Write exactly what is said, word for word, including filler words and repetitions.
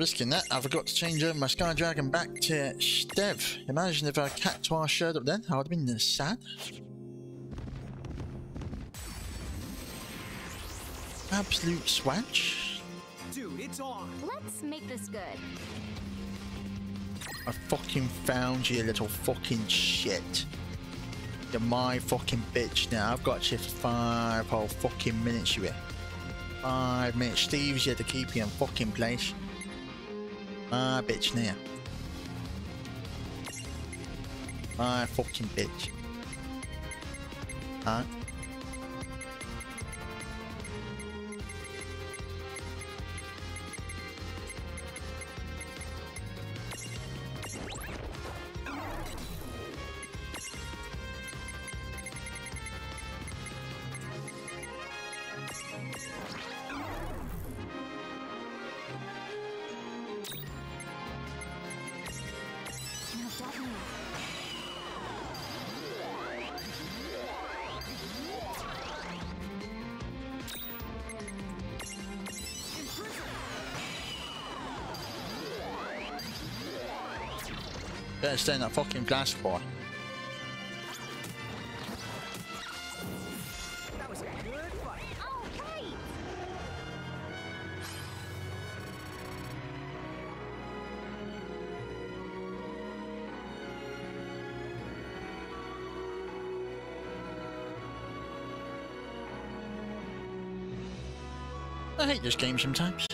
Risking that, I forgot to change over my Sky Dragon back to Stev. Imagine if a Cactuar showed up then, I would have been sad. Absolute swatch. Dude, it's on. Let's make this good. I fucking found you, little fucking shit. You're my fucking bitch now. I've got you for five whole fucking minutes, you here. Five minutes. Steve's here to keep you in fucking place. My bitch now. My fucking bitch. Huh? Better stay in that fucking blast, boy. That was a good fight. Oh, hey! I hate this game sometimes.